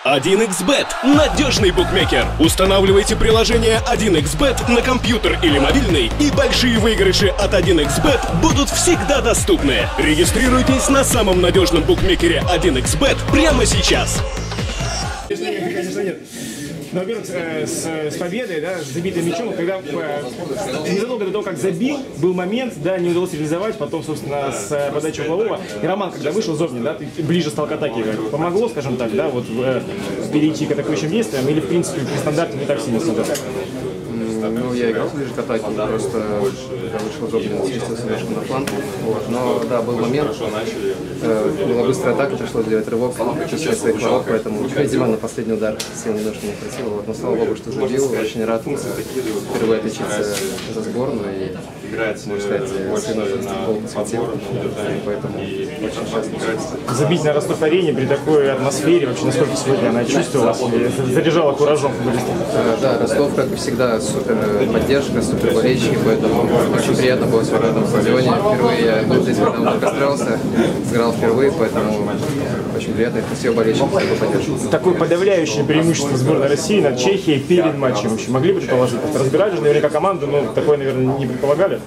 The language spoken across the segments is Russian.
1xBet – надежный букмекер. Устанавливайте приложение 1xBet на компьютер или мобильный, и большие выигрыши от 1xBet будут всегда доступны. Регистрируйтесь на самом надежном букмекере 1xBet прямо сейчас. Конечно, нет. Но, во-первых, с победой, да, с забитым мячом, когда незадолго до того, как забил, был момент, да, не удалось реализовать, потом, собственно, с подачи углового. И Роман, когда вышел из Зовни, да, ты ближе стал к атаке, помогло, скажем так, да, вот перейти к атакующим действиям, или, в принципе, при стандарте не так сильно смотрел? Ну, я играл ближе к атаке, просто когда вышел Зобнин, сместился немножко на фланг. Вот. Но да, был момент, была быстрая атака, пришлось сделать рывок, чувствовать своих ворот, поэтому, видимо, на последний удар сил немножко не хватило. Вот. Но слава богу, что забил, очень рад впервые отличиться за сборную и, можно сказать, свиной футбол посвятил, поэтому очень счастлив. Забить на Ростов-арене при такой атмосфере, вообще насколько сегодня она чувствовалась, заряжала куражом футболистов? Да, Ростов, как и всегда, супер поддержка, супер болельщики, поэтому очень приятно было сегодня на этом стадионе. Впервые я был здесь, когда он только строился, сыграл впервые, поэтому очень приятно и спасибо болельщикам за такую поддержку. Такое подавляющее преимущество сборной России над Чехией перед матчем вообще могли бы предположить? Разбирали же наверняка команду, но такое, наверное, не предполагали.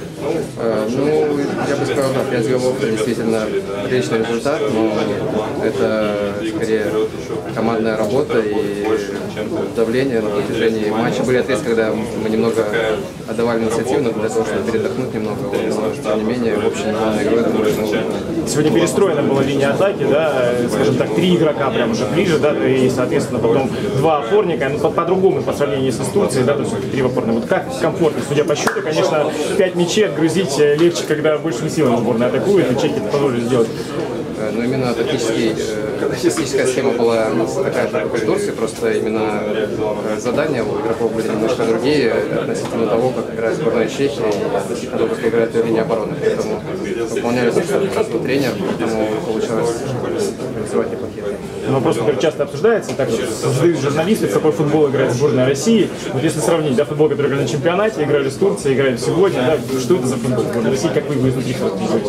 Ну, я бы сказал, да, 5 голов действительно отличный результат, но это скорее командная работа и давление на протяжении матча. Были отрезки, когда мы немного отдавали инициативу, но для того, чтобы передохнуть немного, но тем не менее, в общем, главной игрой это нужно. Сегодня перестроена была линия атаки, да, скажем так, 3 игрока прям уже ближе, да, и, соответственно, потом 2 опорника, но по-другому по сравнению с Турцией, да, то есть 3 опорных. Вот как комфортно, судя по счету, конечно, 5 мячей отгрузить легче, когда большими силами сборная атакует, и чехи это позволили сделать. Но именно тактическая схема была такая же, как и в Турции, просто именно задания у игроков были немножко другие относительно того, как играет сборная Чехии и относительно того, как играет линия обороны. Поэтому выполняли достаточно тренер, поэтому получалось реализовать неплохие. Но вопрос, который часто обсуждается, так вот задают журналисты, в какой футбол играет сборная России. Вот если сравнить, да, футбол, который играли на чемпионате, играли с Турцией, играли сегодня, да, что это за футбол сборной России, как вы его изнутри характеризуете?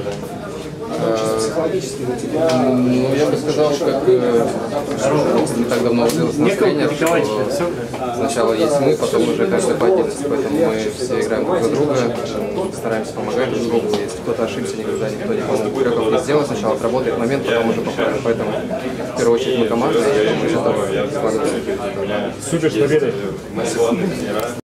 Ну, я бы сказал, как не так давно удалось наш тренер, что сначала есть мы, потом уже каждый по отдельности, поэтому мы все играем друг за друга, стараемся помогать друг другу, если кто-то ошибся, никогда никто не помог. Игроков не сделал, сначала отработает момент, потом уже поправим, поэтому в первую очередь мы команда, и я думаю, что это складывается. Супер, с победой!